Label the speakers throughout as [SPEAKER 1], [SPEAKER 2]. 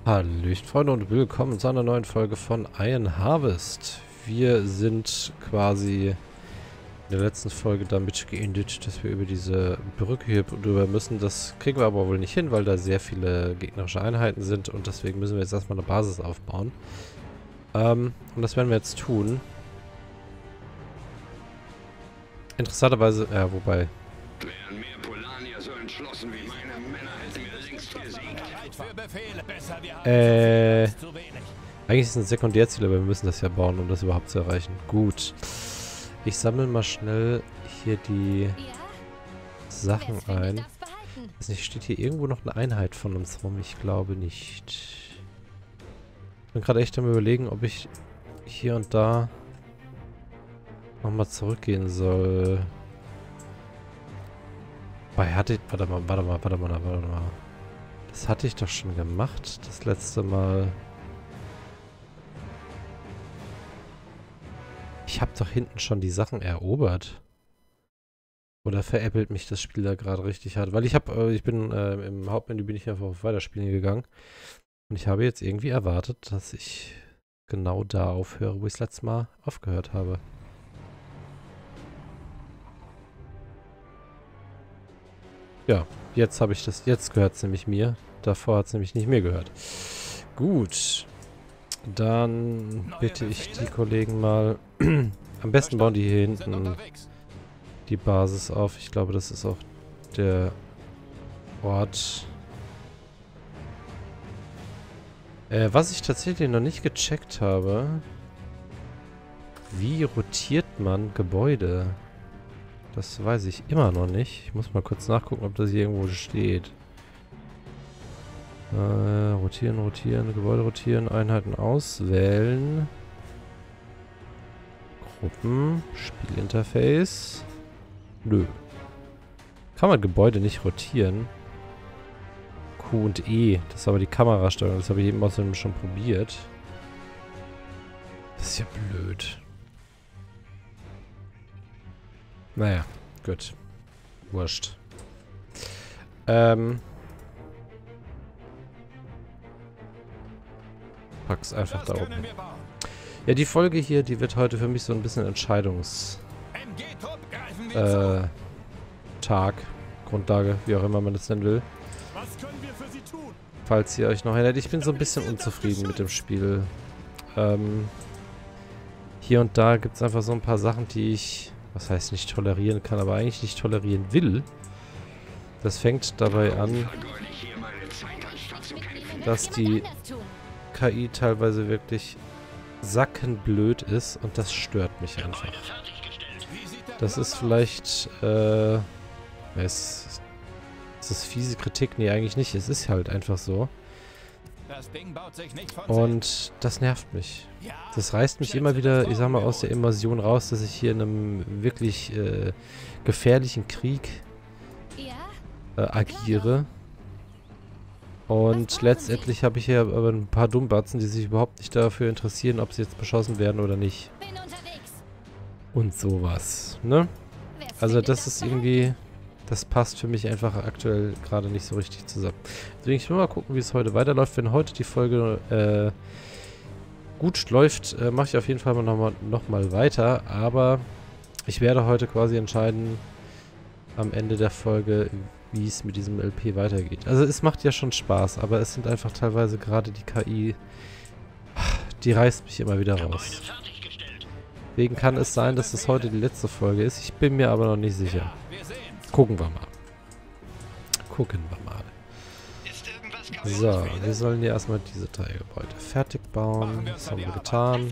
[SPEAKER 1] Hallöchen Freunde und willkommen zu einer neuen Folge von Iron Harvest. Wir sind quasi in der letzten Folge damit geendet, dass wir über diese Brücke hier drüber müssen. Das kriegen wir aber wohl nicht hin, weil da sehr viele gegnerische Einheiten sind und deswegen müssen wir jetzt erstmal eine Basis aufbauen. Und das werden wir jetzt tun. Interessanterweise, ja, wobei...
[SPEAKER 2] Wären mehr Polanier so entschlossen wie meine Männer, hätten wir längst gesiegt.
[SPEAKER 1] Eigentlich ist es ein Sekundärziel, aber wir müssen das ja bauen, um das überhaupt zu erreichen. Gut. Ich sammle mal schnell hier die Sachen ein. Weiß nicht, steht hier irgendwo noch eine Einheit von uns rum? Ich glaube nicht. Ich bin gerade echt am Überlegen, ob ich hier und da nochmal zurückgehen soll. Warte mal. Das hatte ich doch schon gemacht, das letzte Mal. Ich habe doch hinten schon die Sachen erobert. Oder veräppelt mich das Spiel da gerade richtig hart? Weil im Hauptmenü bin ich einfach auf Weiterspielen gegangen. Und ich habe jetzt irgendwie erwartet, dass ich genau da aufhöre, wo ich das letzte Mal aufgehört habe. Ja, jetzt habe ich das. Jetzt gehört es nämlich mir. Davor hat es nämlich nicht mir gehört. Gut. Dann bitte ich die Kollegen mal. Am besten bauen die hier hinten die Basis auf. Ich glaube, das ist auch der Ort. Was ich tatsächlich noch nicht gecheckt habe. Wie rotiert man Gebäude? Das weiß ich immer noch nicht. Ich muss mal kurz nachgucken, ob das hier irgendwo steht. Rotieren, Gebäude rotieren, Einheiten auswählen. Gruppen, Spielinterface. Nö. Kann man Gebäude nicht rotieren? Q und E. Das ist aber die Kamerasteuerung. Das habe ich eben außerdem schon probiert. Das ist ja blöd. Naja, gut. Wurscht. Pack's einfach da oben hin. Ja, die Folge hier, die wird heute für mich so ein bisschen Tag, Grundlage, wie auch immer man das nennen will. Falls ihr euch noch erinnert, ich bin so ein bisschen unzufrieden mit dem Spiel. Hier und da gibt es einfach so ein paar Sachen, die ich, was heißt nicht tolerieren kann, aber eigentlich nicht tolerieren will. Das fängt dabei an, dass die KI teilweise wirklich sackenblöd ist und das stört mich einfach. Das ist vielleicht, ist das fiese Kritik? Nee, eigentlich nicht. Es ist halt einfach so. Und das nervt mich. Das reißt mich immer wieder, ich sag mal, aus der Immersion raus, dass ich hier in einem wirklich gefährlichen Krieg agiere. Und letztendlich habe ich hier aber ein paar Dummbatzen, die sich überhaupt nicht dafür interessieren, ob sie jetzt beschossen werden oder nicht. Und sowas, ne? Also das ist irgendwie, das passt für mich einfach aktuell gerade nicht so richtig zusammen. Deswegen, ich will mal gucken, wie es heute weiterläuft. Wenn heute die Folge gut läuft, mache ich auf jeden Fall noch mal weiter. Aber ich werde heute quasi entscheiden, am Ende der Folge, wie es mit diesem LP weitergeht. Also es macht ja schon Spaß, aber es sind einfach teilweise gerade die KI, die reißt mich immer wieder raus. Deswegen kann es sein, dass es heute die letzte Folge ist. Ich bin mir aber noch nicht sicher. Gucken wir mal. So, wir sollen hier erstmal diese drei Gebäude fertig bauen. Das haben wir getan.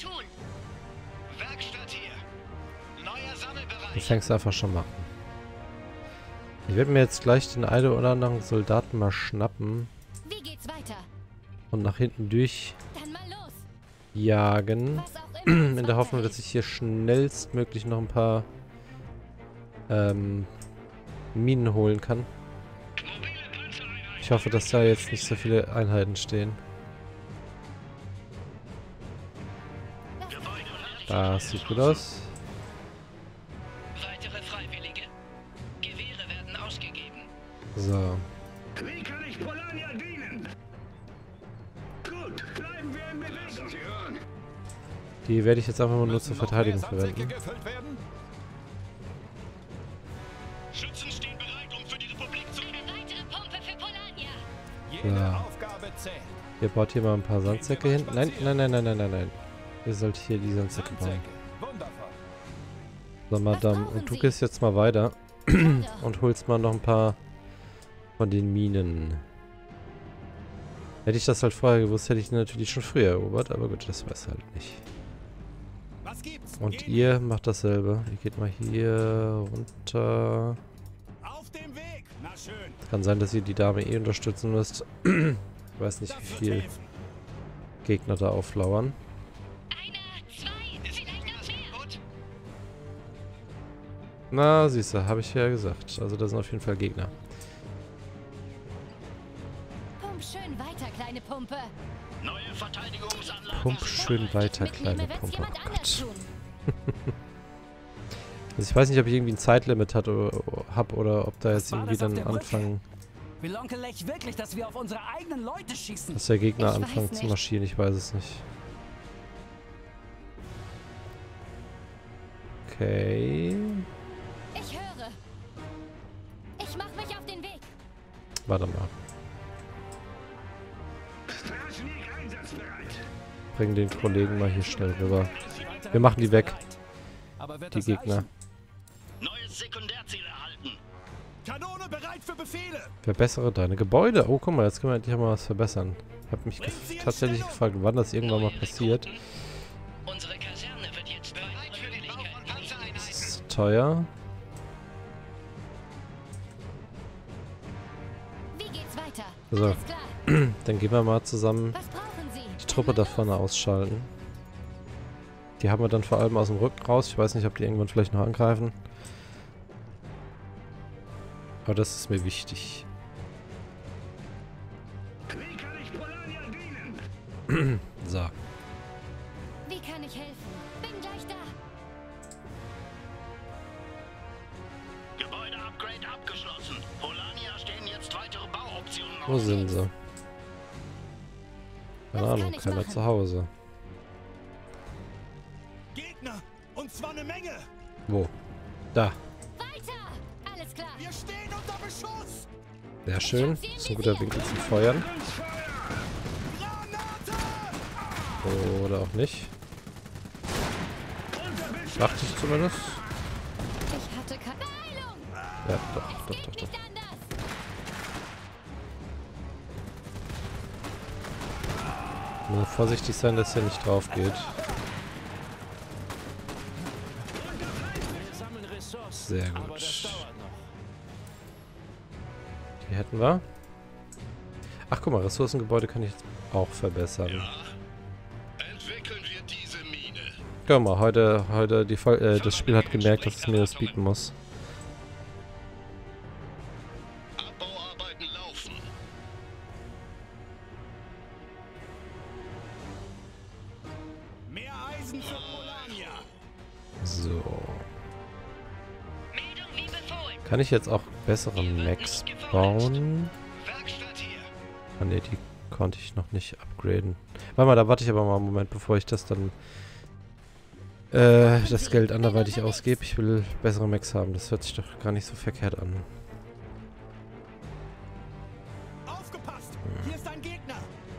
[SPEAKER 1] Du fängst einfach schon mal an. Ich werde mir jetzt gleich den einen oder anderen Soldaten mal schnappen. Und nach hinten durchjagen. In der Hoffnung, dass ich hier schnellstmöglich noch ein paar Minen holen kann. Ich hoffe, dass da jetzt nicht so viele Einheiten stehen. Das sieht gut aus. So.
[SPEAKER 2] Wie kann ich Polania dienen?
[SPEAKER 1] Die werde ich jetzt einfach nur zur Verteidigung verwenden.
[SPEAKER 3] Schützen stehen bereit, um für die Republik zu
[SPEAKER 4] Eine weitere Pumpe für Polania.
[SPEAKER 1] Ja.
[SPEAKER 3] Aufgabe zählt.
[SPEAKER 1] Ihr baut hier mal ein paar Sandsäcke hin. Nein, nein, nein, nein, nein, nein, nein. Ihr sollt hier die Sandsäcke bauen.
[SPEAKER 3] Wundervoll.
[SPEAKER 1] So, Madame. Und du gehst jetzt mal weiter und holst mal noch ein paar von den Minen. Hätte ich das halt vorher gewusst, hätte ich die natürlich schon früher erobert, aber gut, das weiß halt nicht.
[SPEAKER 3] Was gibt's?
[SPEAKER 1] Und ihr macht dasselbe. Ihr geht mal hier runter.
[SPEAKER 3] Auf dem Weg. Na schön.
[SPEAKER 1] Kann sein, dass ihr die Dame eh unterstützen müsst. Ich weiß nicht, wie
[SPEAKER 3] Das wird
[SPEAKER 1] viel
[SPEAKER 3] helfen.
[SPEAKER 1] Gegner da auflauern.
[SPEAKER 4] Einer, zwei, vielleicht noch mehr.
[SPEAKER 3] Gut.
[SPEAKER 1] Na, siehst du, habe ich ja gesagt. Also da sind auf jeden Fall Gegner.
[SPEAKER 4] Pump schön weiter, kleine Pumpe.
[SPEAKER 3] Neue Verteidigungsanlagen.
[SPEAKER 1] Pump schön weiter,
[SPEAKER 4] Mitnehme,
[SPEAKER 1] kleine
[SPEAKER 4] wenn's
[SPEAKER 1] Pumpe.
[SPEAKER 4] jemand
[SPEAKER 1] Oh
[SPEAKER 4] anders
[SPEAKER 1] Gott.
[SPEAKER 4] tun.
[SPEAKER 1] Also ich weiß nicht, ob ich irgendwie ein Zeitlimit hab oder ob da jetzt
[SPEAKER 5] war
[SPEAKER 1] irgendwie
[SPEAKER 5] das auf
[SPEAKER 1] dann
[SPEAKER 5] der
[SPEAKER 1] anfangen,
[SPEAKER 5] Will Onkel Lech wirklich, dass wir auf unsere eigenen Leute schießen?
[SPEAKER 1] dass der Gegner
[SPEAKER 4] Ich weiß
[SPEAKER 1] anfängt zu
[SPEAKER 4] nicht.
[SPEAKER 1] marschieren. Ich weiß es nicht. Okay.
[SPEAKER 4] Ich höre. Ich mach mich auf den Weg.
[SPEAKER 1] Warte mal. Bring den Kollegen mal hier schnell rüber. Wir machen die weg,
[SPEAKER 5] Aber wird
[SPEAKER 1] die
[SPEAKER 5] das
[SPEAKER 1] Gegner.
[SPEAKER 5] reichen?
[SPEAKER 3] Neues Sekundärziel erhalten. Kanone bereit für Befehle.
[SPEAKER 1] Verbessere deine Gebäude. Oh, guck mal, jetzt können wir endlich mal was verbessern. Ich habe mich tatsächlich gefragt, wann das irgendwann mal passiert.
[SPEAKER 6] Unsere Kaserne wird jetzt bereit für den Bau von
[SPEAKER 1] Das
[SPEAKER 6] Panzereinheiten.
[SPEAKER 1] ist teuer.
[SPEAKER 4] Wie geht's weiter?
[SPEAKER 1] So.
[SPEAKER 4] Alles klar.
[SPEAKER 1] Dann gehen wir mal zusammen
[SPEAKER 4] Was brauchen Sie?
[SPEAKER 1] die Truppe da vorne ausschalten. Die haben wir dann vor allem aus dem Rücken raus. Ich weiß nicht, ob die irgendwann vielleicht noch angreifen. Aber das ist mir wichtig.
[SPEAKER 2] Wie kann ich Polania dienen?
[SPEAKER 1] So.
[SPEAKER 4] Wie kann ich helfen? Bin gleich da.
[SPEAKER 3] Gebäude-Upgrade abgeschlossen. Polania stehen jetzt weitere Bauoptionen
[SPEAKER 1] Wo sind sie? Keine
[SPEAKER 4] Was
[SPEAKER 1] Ahnung,
[SPEAKER 4] kann ich
[SPEAKER 1] keiner
[SPEAKER 4] machen?
[SPEAKER 1] zu Hause.
[SPEAKER 3] Gegner. Und zwar eine Menge.
[SPEAKER 1] Wo? Da.
[SPEAKER 4] Weiter! Alles klar.
[SPEAKER 3] Wir stehen unter Beschuss.
[SPEAKER 1] Sehr schön. Das ist ein guter Winkel zum Feuern.
[SPEAKER 3] Granate.
[SPEAKER 1] Oder auch nicht. Dachte ich zumindest.
[SPEAKER 4] Ich hatte keine Beeilung.
[SPEAKER 1] Ja, doch,
[SPEAKER 4] Es
[SPEAKER 1] doch,
[SPEAKER 4] geht
[SPEAKER 1] doch, doch.
[SPEAKER 4] nicht anders.
[SPEAKER 1] Nur vorsichtig sein, dass er nicht drauf geht.
[SPEAKER 5] Wir sammeln Ressourcen.
[SPEAKER 1] Sehr
[SPEAKER 5] Aber
[SPEAKER 1] gut.
[SPEAKER 5] das dauert noch.
[SPEAKER 1] Die hätten wir. Ach, guck mal, Ressourcengebäude kann ich jetzt auch verbessern.
[SPEAKER 3] Entwickeln wir diese Mine.
[SPEAKER 1] Guck mal, heute das Spiel hat gemerkt, dass es mir das bieten muss.
[SPEAKER 3] Abbauarbeiten laufen. Mehr Eisen für Polania.
[SPEAKER 1] So.
[SPEAKER 6] Meldung wie befohlen.
[SPEAKER 1] Kann ich jetzt auch bessere Mechs bauen?
[SPEAKER 6] Werkstatt hier.
[SPEAKER 1] Ah ne, die konnte ich noch nicht upgraden. Warte mal, da warte ich aber mal einen Moment, bevor ich das dann das Geld anderweitig ausgebe. Ich will bessere Mechs haben. Das hört sich doch gar nicht so verkehrt an.
[SPEAKER 3] Aufgepasst. Hier ist ein Gegner.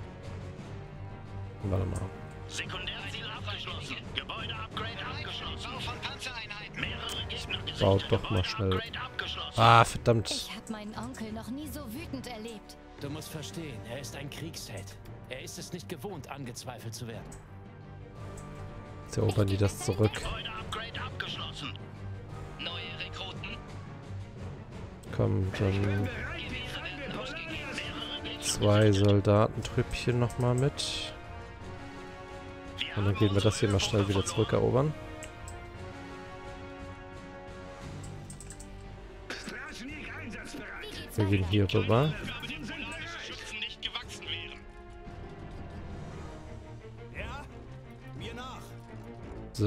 [SPEAKER 1] Warte mal.
[SPEAKER 3] Sekundärziel abgeschlossen. Gebäude-Upgrade abgeschlossen.
[SPEAKER 6] Bau von Panzereinheiten.
[SPEAKER 3] Mehrere Gegner gesichtet.
[SPEAKER 1] Baut doch mal schnell.
[SPEAKER 3] Gebäude-Upgrade abgeschlossen.
[SPEAKER 1] Ah, verdammt.
[SPEAKER 4] Ich habe meinen Onkel noch nie so wütend erlebt.
[SPEAKER 5] Du musst verstehen, er ist ein Kriegsheld. Er ist es nicht gewohnt, angezweifelt zu werden.
[SPEAKER 1] Jetzt erobern die das zurück.
[SPEAKER 3] Gebäude-Upgrade abgeschlossen.
[SPEAKER 6] Neue Rekruten.
[SPEAKER 1] Komm, dann
[SPEAKER 6] Gewehre werden ausgegeben.
[SPEAKER 1] 2 Soldatentrüppchen nochmal mit. Und dann gehen wir das hier mal schnell wieder zurückerobern.
[SPEAKER 2] Straschnik einsatzbereit.
[SPEAKER 4] Wie geht's
[SPEAKER 1] Wir
[SPEAKER 4] weiter?
[SPEAKER 1] gehen hier rüber.
[SPEAKER 3] Sind wohl alle Schützen nicht gewachsen wären. Ja? Mir nach.
[SPEAKER 1] So.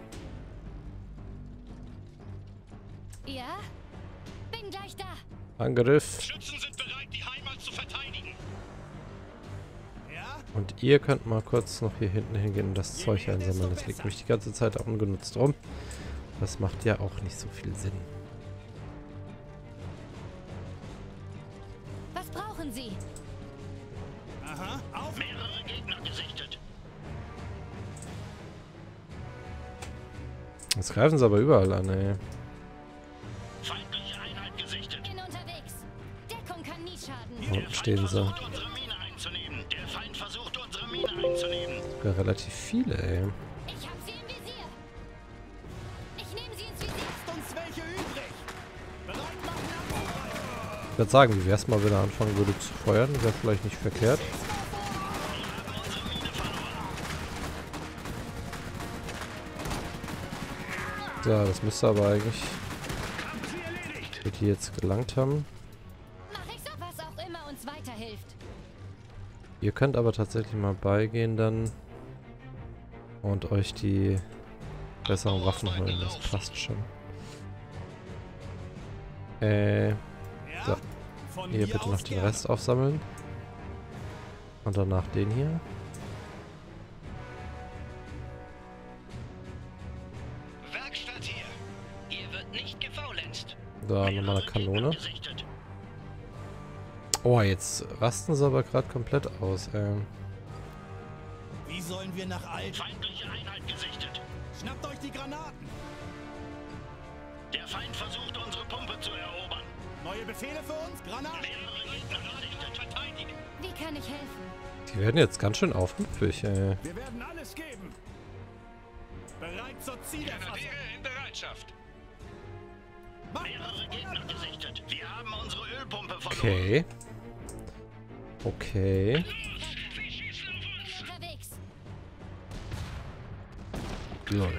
[SPEAKER 4] Ja? Bin gleich da.
[SPEAKER 1] Angriff.
[SPEAKER 3] Schützen sind bereit, die Heimat zu verteidigen. Ja?
[SPEAKER 1] Und ihr könnt mal kurz noch hier hinten hingehen und das Zeug einsammeln. Das liegt nämlich die ganze Zeit auch ungenutzt rum. Das macht ja auch nicht so viel Sinn.
[SPEAKER 4] Was brauchen Sie?
[SPEAKER 3] Aha, auf!
[SPEAKER 6] Mehrere Gegner gesichtet.
[SPEAKER 1] Jetzt greifen sie aber überall an, ey.
[SPEAKER 6] Feindliche Einheit gesichtet.
[SPEAKER 4] Bin unterwegs. Deckung kann nie schaden.
[SPEAKER 1] Da unten stehen sie.
[SPEAKER 6] Versucht, unsere Mine einzunehmen. Der Feind versucht, unsere Mine einzunehmen.
[SPEAKER 1] Sogar relativ viele, ey.
[SPEAKER 4] Ich hab sie im Visier. Ich nehme sie ins Visier.
[SPEAKER 3] Lasst uns welche übrig! Bereit machen, abzugreifen!
[SPEAKER 1] Ich würde sagen, wie wär's mal, wenn er anfangen würde zu feuern? Wäre vielleicht nicht verkehrt. So, das müsste aber eigentlich die jetzt gelangt haben.
[SPEAKER 4] Mach ich so, was auch immer uns weiterhilft.
[SPEAKER 1] Ihr könnt aber tatsächlich mal beigehen dann und euch die besseren Waffen holen. Das passt schon. So.
[SPEAKER 3] Von
[SPEAKER 1] Hier bitte noch
[SPEAKER 3] aus
[SPEAKER 1] den
[SPEAKER 3] gerne.
[SPEAKER 1] Rest aufsammeln. Und danach den hier.
[SPEAKER 6] Werkstatt hier. Hier wird nicht gefaulenzt.
[SPEAKER 1] Da nochmal eine Kanone.
[SPEAKER 6] Gesichtet.
[SPEAKER 1] Oh, jetzt rasten sie aber gerade komplett aus.
[SPEAKER 3] Wie sollen wir nach Alt?
[SPEAKER 6] Feindliche Einheit gesichtet.
[SPEAKER 3] Schnappt euch die Granaten!
[SPEAKER 6] Der Feind versucht, unsere Pumpe zu erobern.
[SPEAKER 3] Neue Befehle für uns? Granaten!
[SPEAKER 6] Mehrere Gegner gesichtet. Verteidigen.
[SPEAKER 4] Wie kann ich helfen?
[SPEAKER 1] Die werden jetzt ganz schön aufmüpfig, ey.
[SPEAKER 3] Wir werden alles geben! Bereit zur Zielerfassung!
[SPEAKER 2] in Bereitschaft.
[SPEAKER 6] Mehrere Gegner gesichtet. Wir haben unsere Ölpumpe verloren.
[SPEAKER 1] Okay. Okay.
[SPEAKER 4] Unterwegs.
[SPEAKER 1] Lol.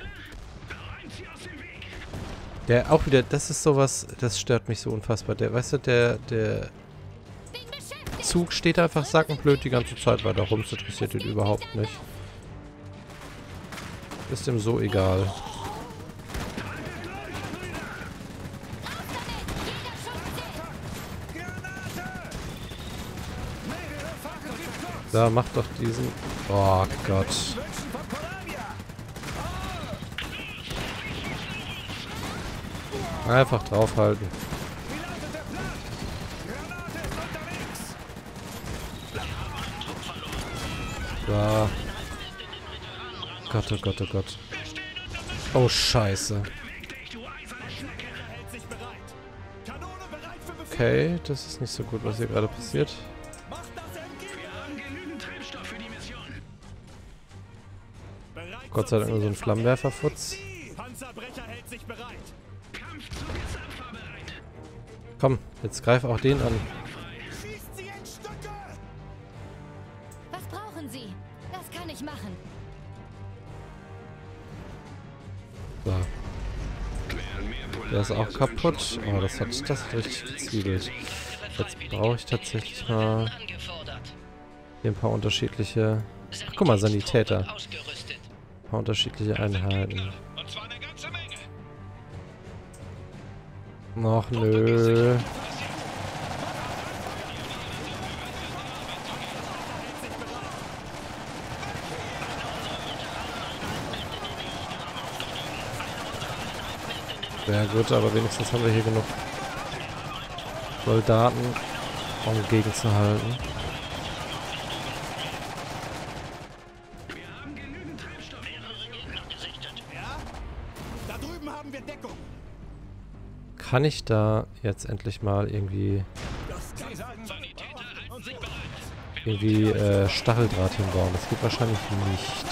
[SPEAKER 1] Der auch wieder, das ist sowas, das stört mich so unfassbar. Der, weißt du, der
[SPEAKER 4] Bin beschäftigt.
[SPEAKER 1] Zug steht einfach sackenblöd die ganze Zeit weiter rum. Das interessiert ihn überhaupt nicht. Ist ihm so egal. Da, mach doch diesen... Oh Gott. Einfach draufhalten. Da. Gott, oh Gott, oh Gott. Oh, Scheiße.
[SPEAKER 3] Hält sich bereit! Kanone bereit für Befehl!
[SPEAKER 1] Okay, das ist nicht so gut, was hier gerade passiert.
[SPEAKER 3] Macht das MG!
[SPEAKER 2] Genügend Treibstoff für die Mission.
[SPEAKER 3] Bereit
[SPEAKER 1] Gott sei Dank nur so ein Flammenwerferfutz.
[SPEAKER 3] Panzerbrecher hält sich bereit!
[SPEAKER 2] Kampfzug ist abfahrbereit.
[SPEAKER 1] Komm, jetzt greif auch den an.
[SPEAKER 3] Schießt sie in Stücke!
[SPEAKER 4] Was brauchen Sie? Das kann ich machen.
[SPEAKER 1] So,
[SPEAKER 2] Wären mehr
[SPEAKER 1] der ist auch
[SPEAKER 2] Polanier so
[SPEAKER 1] kaputt.
[SPEAKER 2] entschlossen wie
[SPEAKER 1] Oh, das
[SPEAKER 2] meine
[SPEAKER 1] hat das
[SPEAKER 2] Männer,
[SPEAKER 1] richtig
[SPEAKER 2] hätten wir
[SPEAKER 1] gezwiebelt. Jetzt brauche ich tatsächlich mal
[SPEAKER 6] Angefordert.
[SPEAKER 1] hier ein paar unterschiedliche... Ach, guck mal, Sanitäter.
[SPEAKER 6] Ausgerüstet.
[SPEAKER 1] Ein paar unterschiedliche Einheiten.
[SPEAKER 2] Und zwar eine ganze Menge.
[SPEAKER 1] Ach, nö. Sehr gut, aber wenigstens haben wir hier genug Soldaten, um gegenzuhalten.
[SPEAKER 2] Wir haben genügend Treibstoff.
[SPEAKER 6] Mehrere Gegner gesichtet.
[SPEAKER 3] Ja? Da drüben haben wir Deckung!
[SPEAKER 1] Kann ich da jetzt endlich mal irgendwie
[SPEAKER 6] Sanitäter halten sich bereit.
[SPEAKER 1] Stacheldraht hinbauen? Das geht wahrscheinlich nicht.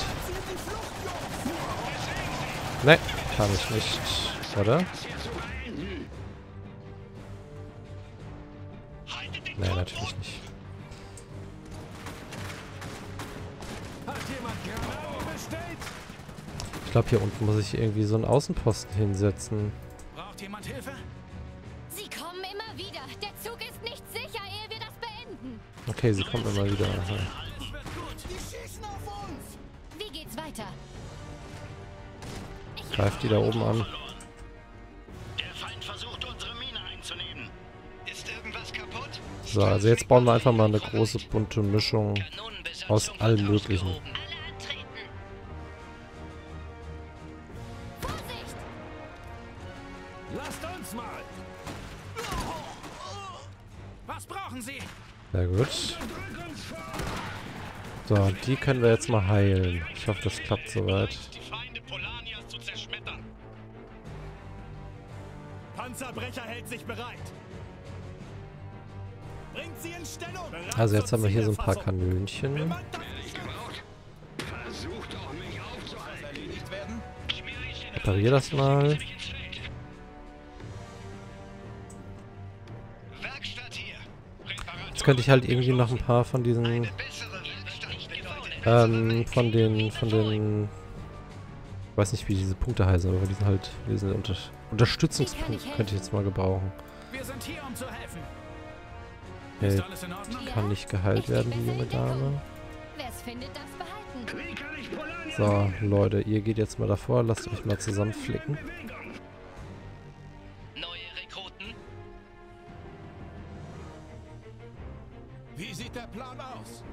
[SPEAKER 1] Ne, kann ich nicht. Oder? Ne, natürlich nicht.
[SPEAKER 3] Hat jemand Granaten bestellt?
[SPEAKER 1] Ich glaube, hier unten muss ich irgendwie so einen Außenposten hinsetzen.
[SPEAKER 3] Braucht jemand Hilfe?
[SPEAKER 4] Sie kommen immer wieder. Der Zug ist nicht sicher, ehe wir das beenden.
[SPEAKER 1] Okay, sie kommt immer wieder. Aha.
[SPEAKER 3] Das wird gut! Die schießen auf uns!
[SPEAKER 4] Wie geht's weiter?
[SPEAKER 1] Greift die da oben an.
[SPEAKER 6] Der Feind versucht, unsere Mine einzunehmen. Ist irgendwas kaputt?
[SPEAKER 1] So, also jetzt bauen wir einfach mal eine große bunte Mischung
[SPEAKER 6] Kanonen besetzt.
[SPEAKER 1] Aus allem Möglichen.
[SPEAKER 4] Vorsicht!
[SPEAKER 5] Lasst uns mal! Was brauchen Sie?
[SPEAKER 1] Sehr gut. So, die können wir jetzt mal heilen. Ich hoffe, das klappt soweit.
[SPEAKER 6] Die Feinde Polanias zu zerschmettern.
[SPEAKER 3] Panzerbrecher hält sich bereit. Bringt sie in Stellung. Bereit
[SPEAKER 1] Also jetzt
[SPEAKER 3] zur
[SPEAKER 1] haben wir hier so ein paar
[SPEAKER 3] Zielerfassung.
[SPEAKER 1] Kanönchen.
[SPEAKER 2] Werde ich gebraucht? Versucht doch, mich aufzuhalten.
[SPEAKER 3] Erledigt werden.
[SPEAKER 1] Reparier das mal.
[SPEAKER 6] Werkstatt hier.
[SPEAKER 1] Jetzt könnte ich halt irgendwie noch ein paar von diesen
[SPEAKER 6] Bessere Werkstatt.
[SPEAKER 1] von den, ich weiß nicht, wie diese Punkte heißen, aber die sind halt, diese Unterstützungspunkte könnte ich jetzt mal gebrauchen.
[SPEAKER 5] Wir sind hier, um zu helfen.
[SPEAKER 1] Okay,
[SPEAKER 5] Ist alles in Ordnung?
[SPEAKER 1] kann nicht geheilt werden, die junge Dame.
[SPEAKER 4] Wer es findet, darf behalten.
[SPEAKER 2] Wie kann ich Polania
[SPEAKER 1] So, Leute, ihr geht jetzt mal davor, lasst euch mal zusammenflicken.
[SPEAKER 6] Neue Rekruten.
[SPEAKER 3] Wie sieht der Plan aus?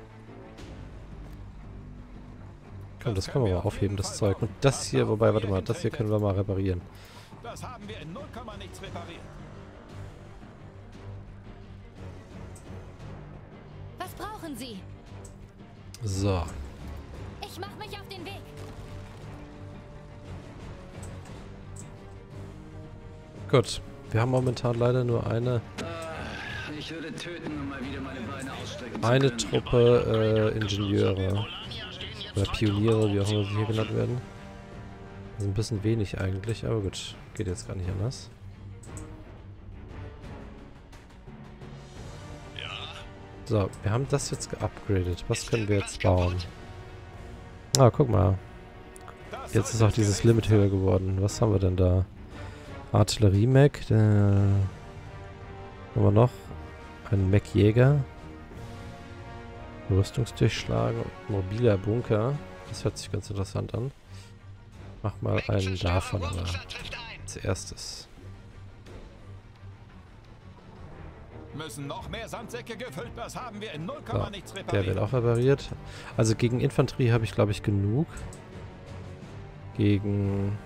[SPEAKER 1] Komm, das können wir mal aufheben, das Zeug. Und das hier, wobei, warte mal, das hier können wir mal reparieren.
[SPEAKER 3] Das haben wir in 0, nichts repariert.
[SPEAKER 4] Was brauchen Sie?
[SPEAKER 1] So,
[SPEAKER 4] Ich mache mich auf den Weg.
[SPEAKER 1] gut. Wir haben momentan leider nur eine
[SPEAKER 2] Ich würde töten, um mal wieder meine Beine ausstrecken zu
[SPEAKER 1] eine
[SPEAKER 2] können.
[SPEAKER 1] Truppe Ingenieure oder Pioniere, wie auch immer sie hier genannt werden. Das ist ein bisschen wenig eigentlich, aber gut, geht jetzt gar nicht anders. So, wir haben das jetzt geupgradet. Was können wir jetzt bauen? Ah, guck mal. Jetzt ist auch dieses Limit höher geworden. Was haben wir denn da? Artillerie-Mech. Haben wir noch? Ein Mech-Jäger. Rüstungsdurchschlag. Mobiler Bunker. Das hört sich ganz interessant an. Mach mal einen davon aber als erstes.
[SPEAKER 3] Müssen noch mehr Sandsäcke gefüllt, das haben wir in 0,
[SPEAKER 1] So,
[SPEAKER 3] nichts
[SPEAKER 1] der
[SPEAKER 3] repariert.
[SPEAKER 1] wird auch repariert. Also gegen Infanterie habe ich, glaube ich, genug. Gegen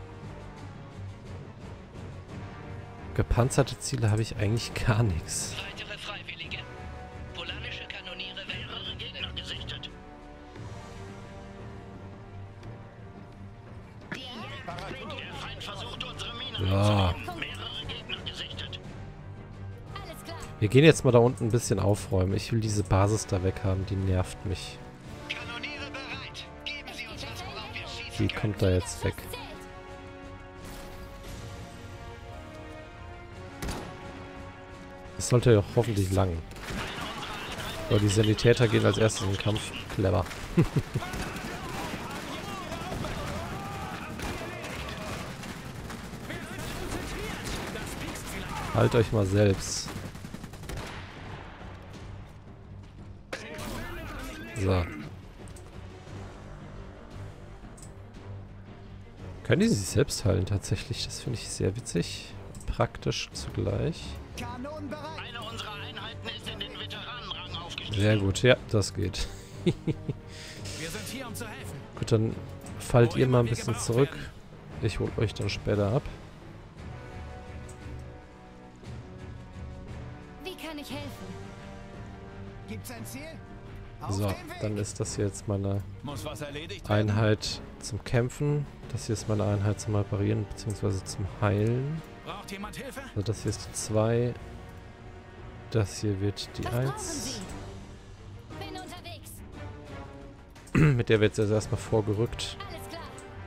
[SPEAKER 1] gepanzerte Ziele habe ich eigentlich gar nichts.
[SPEAKER 6] Weitere Freiwillige. Polanische Kanoniere mehrere Gegner gesichtet. Der Feind versucht unsere Minen
[SPEAKER 1] Ja.
[SPEAKER 6] mehrere Gegner gesichtet.
[SPEAKER 4] Alles klar.
[SPEAKER 1] Wir gehen jetzt mal da unten ein bisschen aufräumen. Ich will diese Basis da weg haben, die nervt mich.
[SPEAKER 6] Kanoniere bereit. Geben Sie uns was, worauf wir schießen
[SPEAKER 1] Die kommt da jetzt weg.
[SPEAKER 4] Das zählt.
[SPEAKER 1] Das sollte ja auch hoffentlich lang. Aber die Sanitäter gehen als erstes in den Kampf. Clever. Halt euch mal selbst. So. Können die sich selbst heilen tatsächlich? Das finde ich sehr witzig. Praktisch zugleich.
[SPEAKER 3] Kanonen bereit.
[SPEAKER 6] Eine unserer Einheiten ist in den Veteranenrang aufgestiegen.
[SPEAKER 1] Sehr gut, ja, das geht.
[SPEAKER 5] Wir sind hier, um zu helfen.
[SPEAKER 1] Gut, dann fallt ihr mal ein bisschen zurück. Ich hol euch dann später ab.
[SPEAKER 4] Wie kann ich helfen?
[SPEAKER 3] Gibt's ein Ziel? Auf
[SPEAKER 1] So,
[SPEAKER 3] dem Weg.
[SPEAKER 1] dann ist das hier jetzt meine
[SPEAKER 3] Muss was erledigt werden.
[SPEAKER 1] Einheit zum Kämpfen. Das hier ist meine Einheit zum Reparieren bzw. zum Heilen.
[SPEAKER 5] Braucht jemand Hilfe?
[SPEAKER 1] Also das hier ist die 2. Das hier wird die
[SPEAKER 4] Was brauchen
[SPEAKER 1] 1.
[SPEAKER 4] Sie? Bin unterwegs.
[SPEAKER 1] Mit der wird jetzt erstmal vorgerückt.
[SPEAKER 4] Alles klar.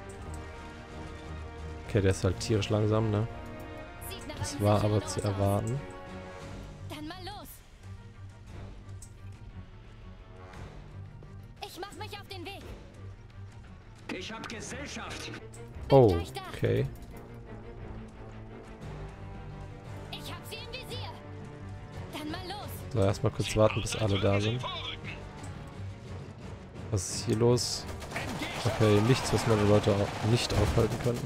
[SPEAKER 1] Okay, der ist halt tierisch langsam, ne?
[SPEAKER 4] Sieht nach
[SPEAKER 1] Das
[SPEAKER 4] einem
[SPEAKER 1] war
[SPEAKER 4] sicheren
[SPEAKER 1] aber zu
[SPEAKER 4] Los aus.
[SPEAKER 1] erwarten.
[SPEAKER 4] Dann mal los. Ich mach mich auf den Weg.
[SPEAKER 2] Ich hab Gesellschaft.
[SPEAKER 1] Oh,
[SPEAKER 4] gleich da.
[SPEAKER 1] okay.
[SPEAKER 4] Ich hab sie im Visier. Dann mal los.
[SPEAKER 1] So, erstmal kurz warten, bis alle da sind. Was ist hier los? Okay, nichts, was meine Leute auch nicht aufhalten könnten.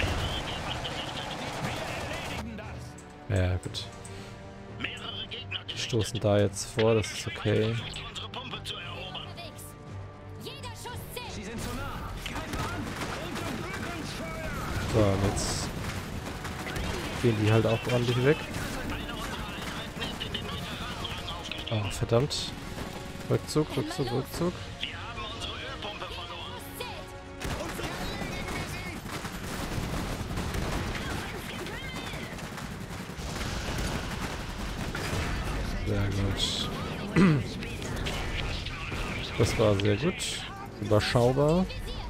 [SPEAKER 1] Ja, gut.
[SPEAKER 6] Mehrere Gegner
[SPEAKER 1] Die stoßen da jetzt vor, das ist okay.
[SPEAKER 6] unsere Pumpe zu erobern.
[SPEAKER 1] So, und jetzt gehen die halt auch ordentlich weg. Oh, verdammt. Rückzug, Rückzug, Rückzug.
[SPEAKER 6] Wir haben unsere Ölpumpe verloren.
[SPEAKER 1] Sehr gut. Das war sehr gut. Überschaubar.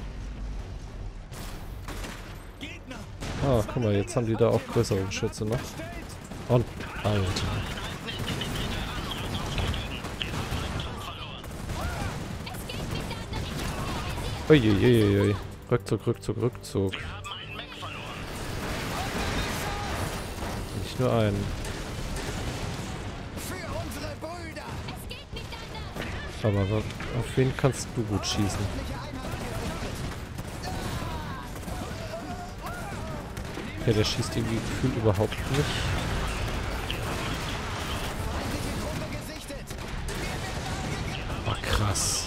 [SPEAKER 1] Ah, guck mal, jetzt haben die da auch größere Geschütze noch. Und, Alter. Uiuiuiui. Rückzug, Rückzug, Rückzug. Nicht nur einen. Aber auf wen kannst du gut schießen? Okay, der schießt irgendwie gefühlt überhaupt nicht. Oh, krass.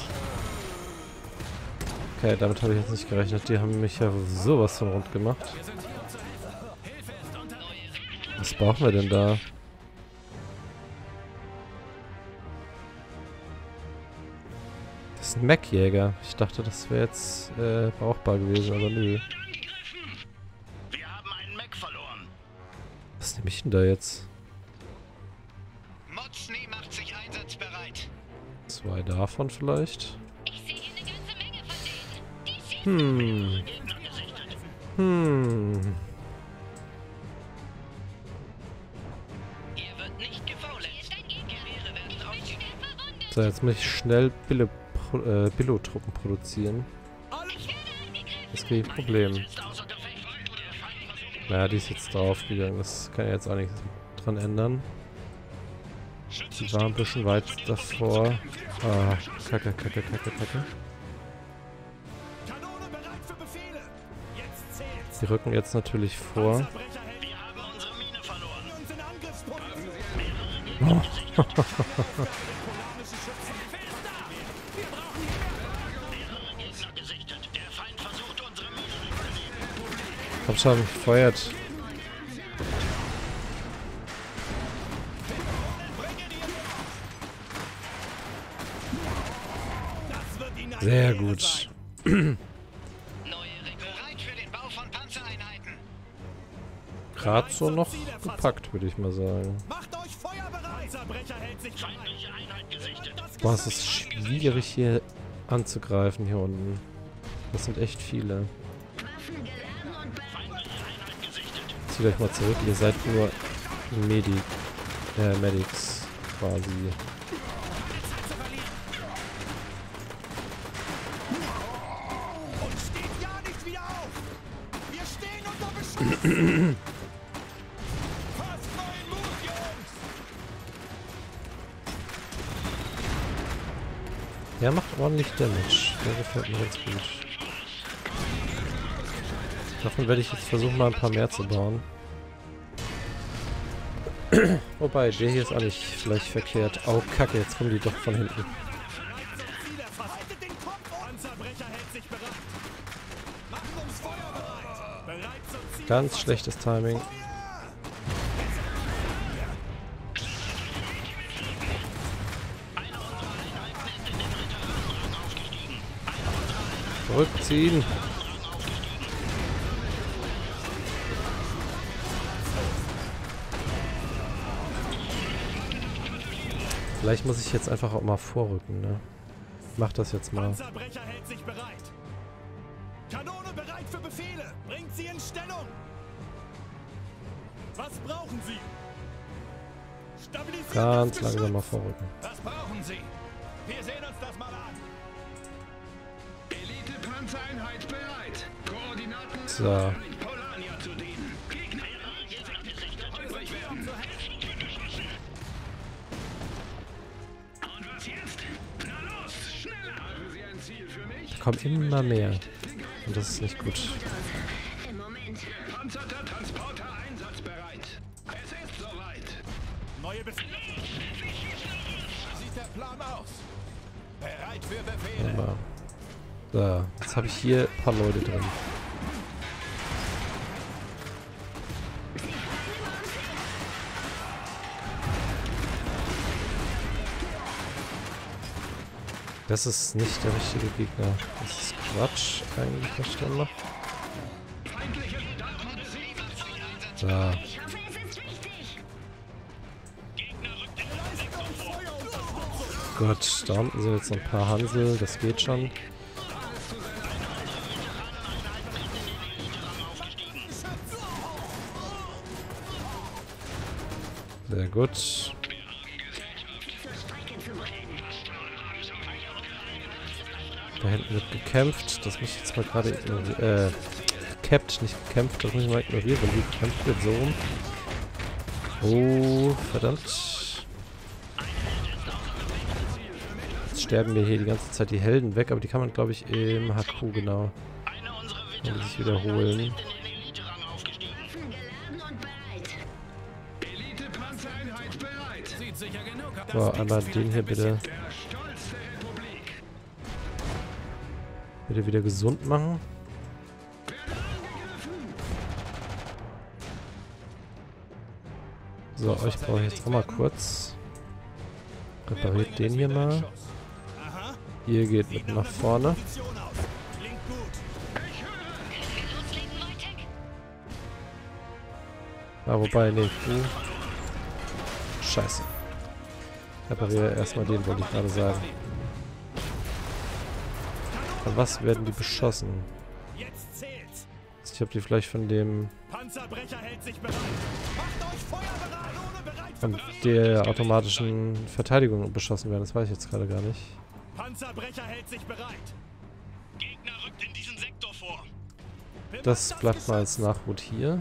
[SPEAKER 1] Okay, damit habe ich jetzt nicht gerechnet. Die haben mich ja sowas von rund gemacht. Was brauchen wir denn da? Das ist ein Mech-Jäger. Ich dachte, das wäre jetzt brauchbar gewesen, aber nö.
[SPEAKER 6] Wir haben einen Mech verloren.
[SPEAKER 1] Was nehme ich denn da jetzt?
[SPEAKER 6] Motzny macht sich einsatzbereit.
[SPEAKER 1] 2 davon vielleicht?
[SPEAKER 4] Ich sehe hier eine ganze Menge von denen. Die schießen.
[SPEAKER 6] Gegner gesichtet. Ihr wird nicht gefaulenzt.
[SPEAKER 4] Hier ist ein Gegner.
[SPEAKER 6] Gewehre werden
[SPEAKER 4] Ich bin
[SPEAKER 6] aufgegeben.
[SPEAKER 4] schwer verwundet.
[SPEAKER 1] So, jetzt muss ich schnell Billo-Truppen produzieren. Das ist kein Problem.
[SPEAKER 6] Ist außer Gefecht. Der Feind versucht
[SPEAKER 1] Naja, die ist jetzt draufgegangen. Das kann ja jetzt auch nichts dran ändern. Die war ein bisschen weit davor. Ah, kacke, kacke, kacke, kacke.
[SPEAKER 3] Kanone bereit für Befehle. Jetzt zählt's.
[SPEAKER 1] Die rücken jetzt natürlich vor.
[SPEAKER 3] Panzerbrecher hält
[SPEAKER 6] Wir haben unsere Mine verloren.
[SPEAKER 3] uns in Angriffspunkt.
[SPEAKER 6] Polarische Schützen. Mehrere Gegner gesichtet. Der Feind versucht unsere Mine wegzunehmen.
[SPEAKER 1] Komm schon, feuert.
[SPEAKER 3] Das wird ihnen eine
[SPEAKER 1] Sehr
[SPEAKER 3] Ehre
[SPEAKER 1] gut.
[SPEAKER 3] sein.
[SPEAKER 6] Neue bereit für den Bau von Panzereinheiten.
[SPEAKER 1] Gerade so noch gepackt, würde ich mal sagen.
[SPEAKER 3] Macht euch feuerbereit. Panzerbrecher hält sich bereit.
[SPEAKER 6] Feindliche Einheit gesichtet.
[SPEAKER 1] Boah, es ist schwierig hier anzugreifen hier unten. Das sind echt viele.
[SPEAKER 6] Feindliche Einheit gesichtet.
[SPEAKER 1] Zieht euch mal zurück, ihr seid nur Medics quasi.
[SPEAKER 3] Und steht ja nicht wieder auf. Wir stehen unter Beschuss. Fast neuen Mut, Jungs.
[SPEAKER 1] Der macht ordentlich Damage. Der gefällt mir ganz gut. Davon werde ich jetzt versuchen, mal ein paar mehr zu bauen. Wobei, der hier ist auch nicht vielleicht verkehrt. Oh, Kacke, jetzt kommen die doch von hinten.
[SPEAKER 3] Ziel erfasst. Haltet den Kopf. Panzerbrecher hält sich bereit. Machen uns Feuer bereit. Bereit zum Ziel.
[SPEAKER 1] Ganz schlechtes Timing. Zurückziehen. Vielleicht muss ich jetzt einfach auch mal vorrücken, ne? Ich mach das jetzt mal.
[SPEAKER 3] Panzerbrecher hält sich bereit. Kanone bereit für Befehle. Bringt sie in Stellung. Was brauchen Sie? Stabilisiert
[SPEAKER 1] Ganz
[SPEAKER 3] das Geschütz.
[SPEAKER 1] langsam mal vorrücken.
[SPEAKER 3] Was brauchen Sie? Wir sehen uns das mal an.
[SPEAKER 2] Elite-Panzereinheit bereit. Koordinaten
[SPEAKER 1] So.
[SPEAKER 2] Polania zu dienen. Gegner gesichtet. Übrig werden. Und was jetzt? Na los, schneller! Haben Sie ein Ziel für mich?
[SPEAKER 1] Kommen immer mehr. Und das ist nicht gut.
[SPEAKER 2] Panzerter Transporter einsatzbereit. Es ist soweit.
[SPEAKER 3] Neue Befehle. Wie sieht der Plan aus? Bereit für Befehle.
[SPEAKER 1] Aber So, jetzt habe ich hier ein paar Leute drin. Das ist nicht der richtige Gegner. Das ist Quatsch eigentlich, was ich dann mache. So. Gut, da unten sind jetzt noch ein paar Hansel, das geht schon. Sehr gut. Da hinten wird gekämpft. Das muss ich jetzt mal gerade ignorieren. Gekämpft, nicht gekämpft. Das muss ich mal ignorieren, wenn die gekämpft wird. So rum. Oh, verdammt. Jetzt sterben mir hier die ganze Zeit die Helden weg. Aber die kann man, glaube ich, im HQ, genau. Kann man sich wiederholen. So, einmal den hier bitte. Bitte wieder gesund machen. So, euch brauche ich jetzt auch mal kurz. Repariert den hier mal. Ihr geht mit nach vorne. Ah, wobei, nee, Scheiße. Repariere erstmal den, wollte ich gerade sagen. Von was werden die beschossen? Ich habe die vielleicht von dem... von der automatischen Verteidigung beschossen werden. Das weiß ich jetzt gerade gar nicht.
[SPEAKER 3] Panzerbrecher hält sich bereit.
[SPEAKER 6] Gegner rückt in diesen Sektor vor.
[SPEAKER 1] Das bleibt mal als Nachhut hier.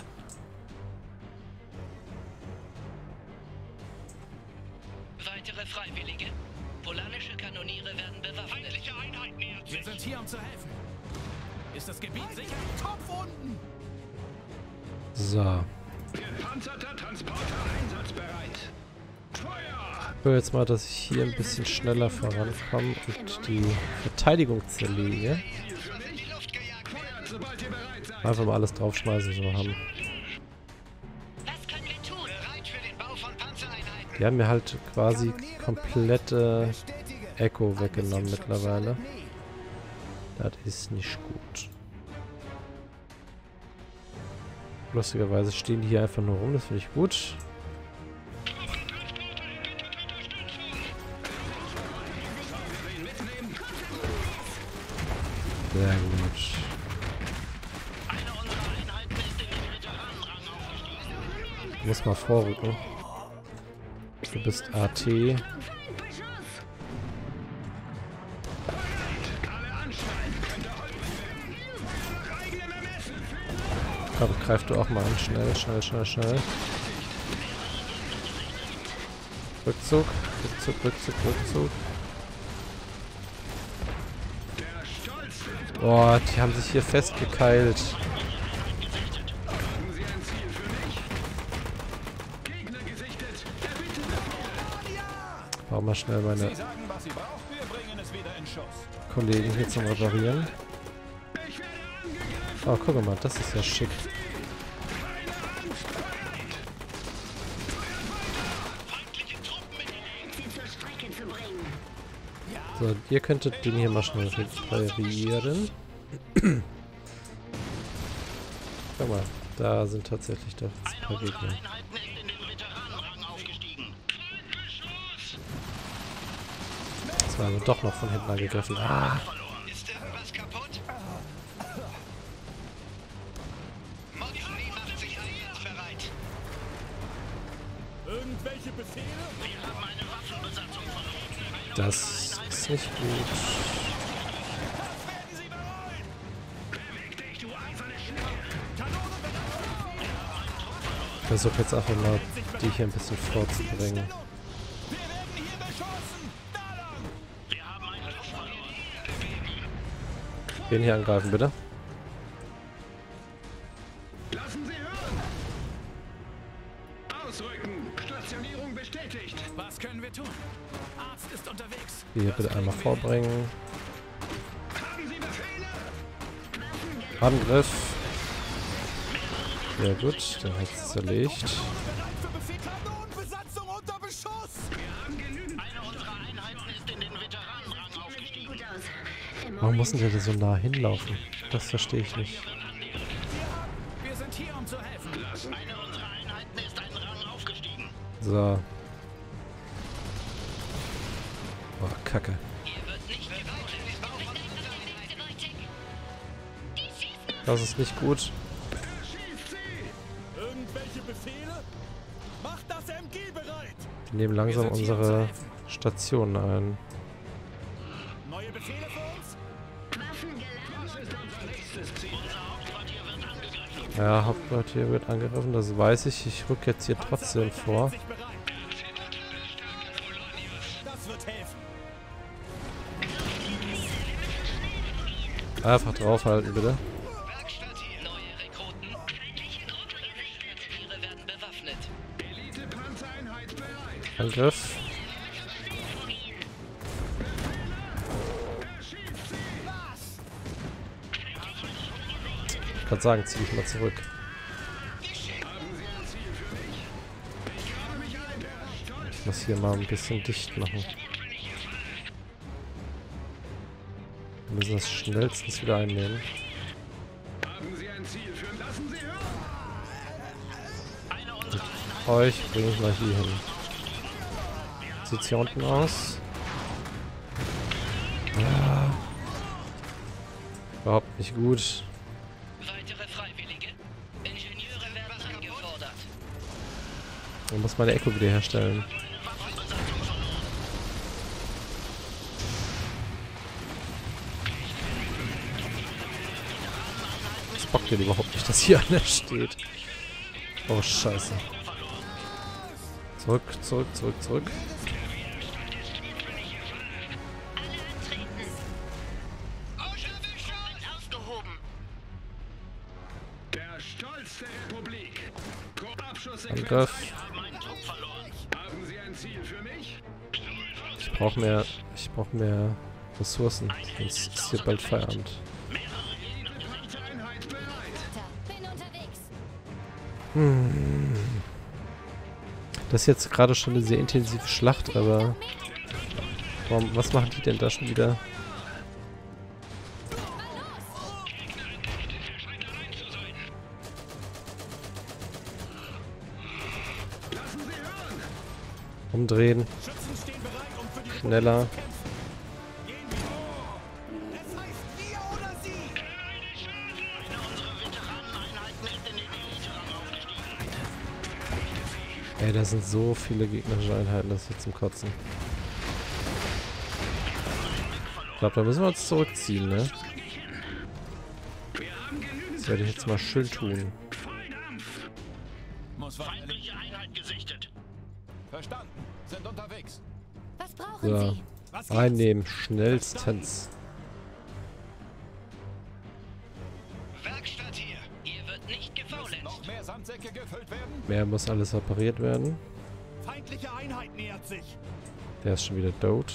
[SPEAKER 6] Weitere Freiwillige. Polanische Kanoniere werden bewaffnet. Feindliche Einheit nähert sich.
[SPEAKER 5] Wir sind hier, um zu helfen. Ist das Gebiet sicher?
[SPEAKER 3] Kopfwunden!
[SPEAKER 1] So.
[SPEAKER 2] Gepanzerter Transporter einsatzbereit. Feuer!
[SPEAKER 1] Ich will jetzt mal, dass ich hier ein bisschen schneller vorankomme und die Verteidigung zerlege.
[SPEAKER 2] Feuert, sobald ihr bereit seid.
[SPEAKER 1] Einfach mal alles draufschmeißen, so haben.
[SPEAKER 6] Was können wir tun? Bereit für den Bau von Panzereinheiten.
[SPEAKER 1] Die haben mir halt quasi komplette Echo weggenommen mittlerweile. Das ist nicht gut. Lustigerweise stehen die hier einfach nur rum, das finde ich gut. Sehr gut. Du musst mal vorrücken. Du bist AT. Aber greif du auch mal an. Schnell, schnell, schnell, schnell. Rückzug, Rückzug, Rückzug, Rückzug. Boah, die haben sich hier festgekeilt. Bau mal schnell meine Kollegen hier zum Reparieren. Oh, guck mal, das ist ja schick. So, ihr könntet den hier mal schnell reparieren. Guck mal, da sind tatsächlich doch ein paar Gegner. Das war aber doch noch von hinten angegriffen. Ah!
[SPEAKER 6] Ist irgendwas kaputt? Moxley macht sich einsatzbereit.
[SPEAKER 3] Irgendwelche Befehle?
[SPEAKER 6] Wir haben eine Waffenbesatzung verloren.
[SPEAKER 1] Das ist nicht gut.
[SPEAKER 3] Werden Sie bereit?
[SPEAKER 2] Beweg dich, du eiserne Schnecke!
[SPEAKER 3] Kanone bereit!
[SPEAKER 1] Ich versuche jetzt einfach mal, die hier ein bisschen vorzubringen.
[SPEAKER 3] Wir werden hier beschossen! Da lang!
[SPEAKER 6] Wir haben einen Luft verloren.
[SPEAKER 1] Den hier angreifen, bitte.
[SPEAKER 2] Lassen Sie hören! Ausrücken! Stationierung bestätigt!
[SPEAKER 5] Was können wir tun? Arzt ist unterwegs.
[SPEAKER 1] Die hier bitte einmal vorbringen.
[SPEAKER 2] Haben Sie Befehl?
[SPEAKER 1] Angriff. Ja gut, der hat es zerlegt.
[SPEAKER 3] Bereit für Befehl. Kanonenbesatzung unter Beschuss.
[SPEAKER 6] Eine unserer Einheiten ist in den Veteranenrang aufgestiegen.
[SPEAKER 1] Warum muss denn der so nah hinlaufen? Das verstehe ich nicht.
[SPEAKER 3] Wir sind hier, um zu helfen.
[SPEAKER 6] Eine unserer Einheiten ist einen Rang aufgestiegen.
[SPEAKER 1] So. Oh, Kacke.
[SPEAKER 6] Ihr wird nicht
[SPEAKER 1] Das ist nicht gut.
[SPEAKER 3] Irgendwelche Befehle? Macht das MG bereit.
[SPEAKER 1] Die nehmen langsam unsere Station ein.
[SPEAKER 3] Neue Befehle für uns?
[SPEAKER 1] Ja, Hauptquartier wird angegriffen, das weiß ich. Ich rück jetzt hier trotzdem vor.
[SPEAKER 3] Sich bereit. Das wird helfen.
[SPEAKER 1] Einfach draufhalten, bitte.
[SPEAKER 6] Werkstatt hier. Neue Rekruten. Feindliche Gruppe gesichtet. Ihre werden bewaffnet.
[SPEAKER 2] Elite-Panzereinheit bereit.
[SPEAKER 1] Angriff. Ich kann sagen, zieh dich mal zurück. Ich muss hier mal ein bisschen dicht machen. Wir müssen das schnellstens wieder einnehmen.
[SPEAKER 2] Haben Sie ein Ziel führen? Lassen Sie hören.
[SPEAKER 1] Euch bringe ich mal hier hin. Sieht's hier unten aus? Ja. Überhaupt nicht gut.
[SPEAKER 6] Weitere Freiwillige. Ingenieure werden angefordert.
[SPEAKER 1] Man muss meine Echo wiederherstellen. Es bockt mir überhaupt nicht, dass hier einer steht. Oh, scheiße. Zurück, zurück, zurück, zurück.
[SPEAKER 6] Ausgehoben.
[SPEAKER 2] Der Stolz der Republik. Abschuss.
[SPEAKER 1] Angriff.
[SPEAKER 6] Meinen Trupp verloren.
[SPEAKER 2] Haben Sie ein Ziel für mich?
[SPEAKER 1] Ich brauche mehr Ressourcen. Sonst ist hier bald Feierabend.
[SPEAKER 2] Elite-Panzereinheit bereit.
[SPEAKER 4] Bin unterwegs.
[SPEAKER 1] Das ist jetzt gerade schon eine sehr intensive Schlacht, aber was machen die denn da schon wieder?
[SPEAKER 2] Lassen Sie hören.
[SPEAKER 1] Umdrehen,
[SPEAKER 3] Schützen stehen bereit, um für die
[SPEAKER 1] schneller.
[SPEAKER 3] Republik zu kämpfen. Gehen wir. Es heißt wir oder sie.
[SPEAKER 6] Eine unserer Veteraneneinheiten ist in den Elite-Rang aufgestiegen.
[SPEAKER 1] Ey, da sind so viele gegnerische Einheiten, das ist jetzt zum Kotzen. Ich glaube, da müssen wir uns zurückziehen, ne? Das werde ich jetzt mal schön tun.
[SPEAKER 2] Volldampf.
[SPEAKER 3] Muss was
[SPEAKER 6] Feindliche Einheit gesichtet.
[SPEAKER 3] Verstanden. Sind unterwegs.
[SPEAKER 4] Was brauchen
[SPEAKER 1] So,
[SPEAKER 4] Sie?
[SPEAKER 3] Was
[SPEAKER 1] einnehmen, schnellstens.
[SPEAKER 6] Werkstatt hier. Ihr wird nicht gefaulenzt.
[SPEAKER 3] Noch mehr Sandsäcke gefüllt werden?
[SPEAKER 1] Mehr muss alles repariert werden.
[SPEAKER 3] Feindliche Einheit nähert sich.
[SPEAKER 1] Der ist schon wieder tot.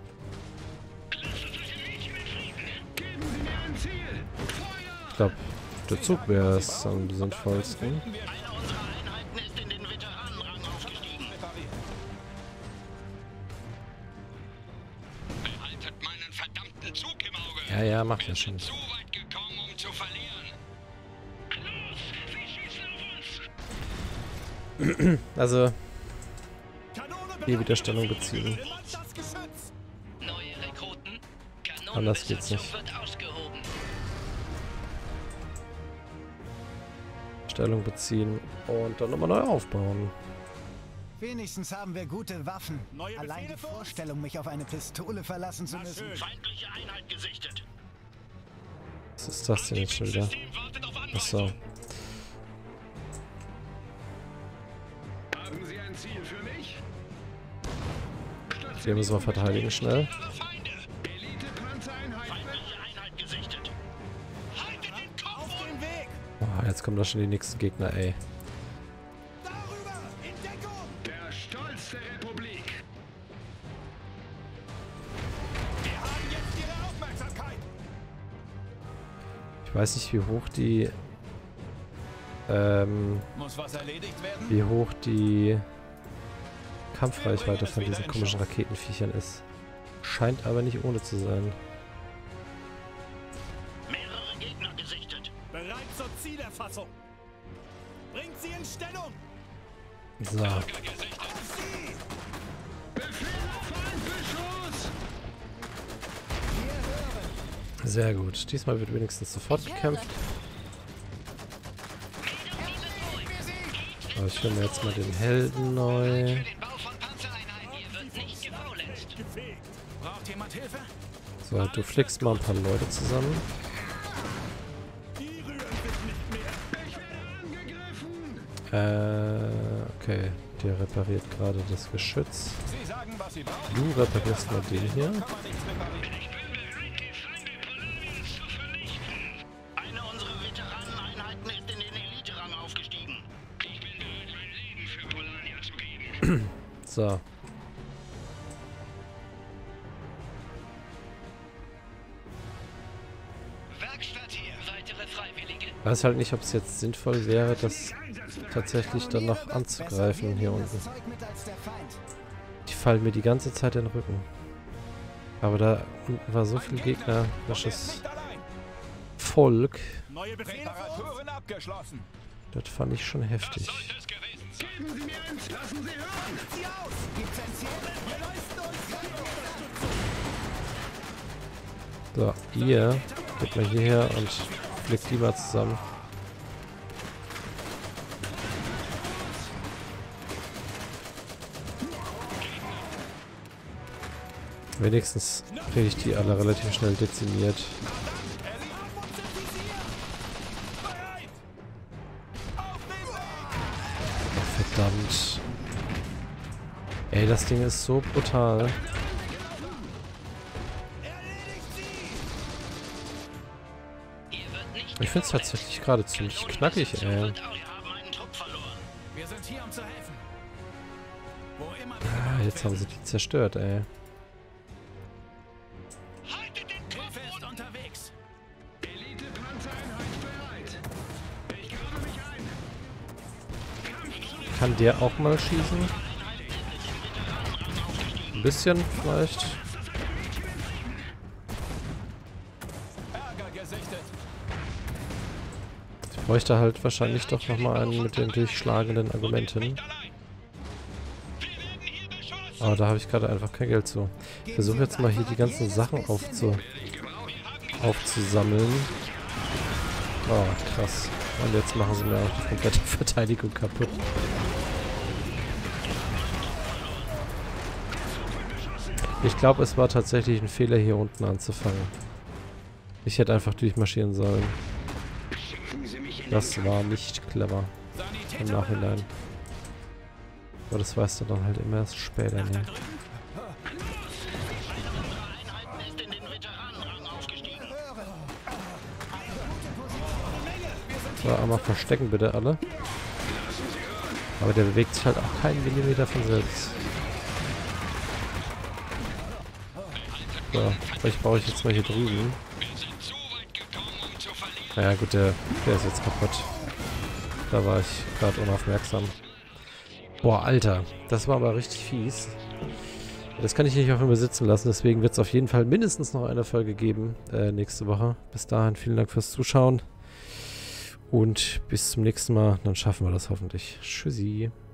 [SPEAKER 2] Geben Sie mir ein Ziel. Feuer.
[SPEAKER 1] Ich glaube, der Zug wäre es am sinnvollsten.
[SPEAKER 6] Eine unserer Einheiten ist in den Veteranenrang aufgestiegen.
[SPEAKER 2] Behaltet meinen verdammten Zug im Auge.
[SPEAKER 1] Ja, ja, macht ja schon.
[SPEAKER 2] Zu weit gekommen, um zu verlieren. Los, sie schießen auf uns.
[SPEAKER 1] Also,
[SPEAKER 3] Kanone
[SPEAKER 1] hier wieder Stellung beziehen.
[SPEAKER 3] Niemand das Geschütz.
[SPEAKER 6] Neue Rekruten.
[SPEAKER 1] Anders geht's
[SPEAKER 6] Kanonenbesatzung
[SPEAKER 1] nicht.
[SPEAKER 6] wird ausgehoben.
[SPEAKER 1] Stellung beziehen und dann nochmal neu aufbauen.
[SPEAKER 7] Wenigstens haben wir gute Waffen.
[SPEAKER 3] Neue
[SPEAKER 7] Allein die
[SPEAKER 3] Befehle für uns?
[SPEAKER 7] Vorstellung, mich auf eine Pistole verlassen zu müssen.
[SPEAKER 3] schön.
[SPEAKER 6] Feindliche Einheit gesichtet.
[SPEAKER 1] Was ist das denn jetzt schon wieder?
[SPEAKER 2] Wartet auf
[SPEAKER 1] Achso.
[SPEAKER 2] Haben Sie ein Ziel für mich?
[SPEAKER 1] Hier müssen wir verteidigen schnell.
[SPEAKER 2] Feinde. Elite-Panzereinheit.
[SPEAKER 6] Feindliche Einheit gesichtet.
[SPEAKER 2] Haltet den Kopf
[SPEAKER 3] Auf dem Weg.
[SPEAKER 1] Oh, jetzt kommen da schon die nächsten Gegner, ey.
[SPEAKER 3] Darüber. In Deckung.
[SPEAKER 2] Der Stolz der Republik.
[SPEAKER 3] Wir haben jetzt Ihre Aufmerksamkeit.
[SPEAKER 1] Ich Ich weiß nicht, wie hoch die...
[SPEAKER 3] Muss was erledigt werden?
[SPEAKER 1] wie hoch die Kampfreichweite von diesen komischen Raketenviechern ist. Scheint aber nicht ohne zu sein.
[SPEAKER 6] Mehrere Gegner gesichtet.
[SPEAKER 3] Bereit zur Zielerfassung. Bringt sie in Stellung.
[SPEAKER 1] So.
[SPEAKER 3] Auf sie!
[SPEAKER 1] Sehr gut. Diesmal wird wenigstens sofort gekämpft. Aber ich höre mir jetzt mal den Helden neu.
[SPEAKER 6] Für den Bau von Panzereinheiten hier wird nicht gefaulenzt.
[SPEAKER 3] Gefegt. Braucht jemand Hilfe?
[SPEAKER 1] So, du flickst mal ein paar Leute zusammen.
[SPEAKER 3] Die rühren sich nicht mehr.
[SPEAKER 1] Okay. Der repariert gerade das Geschütz.
[SPEAKER 3] Sie sagen, was sie brauchen.
[SPEAKER 1] Du reparierst mal den hier.
[SPEAKER 3] Kann man nichts reparieren.
[SPEAKER 6] Eine unserer Veteraneneinheiten ist in den Elite-Rang aufgestiegen.
[SPEAKER 2] Ich bin bereit, mein Leben für Polania zu geben.
[SPEAKER 1] So.
[SPEAKER 6] Werkstatt hier. Weitere Freiwillige.
[SPEAKER 1] Ich weiß halt nicht, ob es jetzt sinnvoll wäre, das tatsächlich dann noch anzugreifen hier unten.
[SPEAKER 7] Das Zeug mit als der Feind.
[SPEAKER 1] Die fallen mir die ganze Zeit in den Rücken. Aber da unten war so viel gegnerisches
[SPEAKER 3] Nicht allein.
[SPEAKER 1] Volk.
[SPEAKER 3] Neue Reparaturen abgeschlossen.
[SPEAKER 1] Das fand ich schon heftig.
[SPEAKER 2] Geben Sie mir eins, lassen Sie hören.
[SPEAKER 3] Sie aus.
[SPEAKER 7] Gibt's ein Ziel?
[SPEAKER 3] Wir leisten uns keine Unterstützung.
[SPEAKER 1] So, ihr geht mal hierher und flickt die mal zusammen. Wenigstens kriege ich die alle relativ schnell dezimiert.
[SPEAKER 3] Bereit. Auf den Weg.
[SPEAKER 1] Verdammt. Ey, das Ding ist so brutal.
[SPEAKER 3] Erledigt sie.
[SPEAKER 6] Hier wird nicht
[SPEAKER 1] Ich finde es tatsächlich gerade ziemlich knackig, ey.
[SPEAKER 6] Wir haben einen Trupp verloren.
[SPEAKER 3] Wir sind hier, um zu helfen. Wo immer
[SPEAKER 1] Ah, jetzt haben sie die zerstört, ey.
[SPEAKER 6] Haltet den Kopf
[SPEAKER 3] Hilfe ist unterwegs.
[SPEAKER 2] Elite-Panzereinheit bereit. Ich grabe mich ein.
[SPEAKER 1] Kann der auch mal schießen? Ein bisschen vielleicht.
[SPEAKER 3] Ärger gesichtet.
[SPEAKER 1] Ich bräuchte halt wahrscheinlich doch nochmal einen mit den durchschlagenden Argumenten. Aber da habe ich gerade einfach kein Geld zu. Ich versuche jetzt mal hier die ganzen Sachen aufzusammeln. Oh, krass. Und jetzt machen sie mir auch die komplette Verteidigung kaputt. Ich glaube, es war tatsächlich ein Fehler, hier unten anzufangen. Ich hätte einfach durchmarschieren sollen. Das war nicht clever. Im Nachhinein. Aber das weißt du dann halt immer erst später. Ne?
[SPEAKER 6] Einheiten ist in den Veteranenrang aufgestiegen.
[SPEAKER 1] So, einmal verstecken bitte alle. Aber der bewegt sich halt auch keinen Millimeter von selbst. So, vielleicht baue ich jetzt mal hier drüben. Naja gut, der ist jetzt kaputt. Da war ich gerade unaufmerksam. Boah, Alter. Das war aber richtig fies. Das kann ich nicht auf mir sitzen lassen. Deswegen wird es auf jeden Fall mindestens noch eine Folge geben nächste Woche. Bis dahin vielen Dank fürs Zuschauen. Und bis zum nächsten Mal. Dann schaffen wir das hoffentlich. Tschüssi.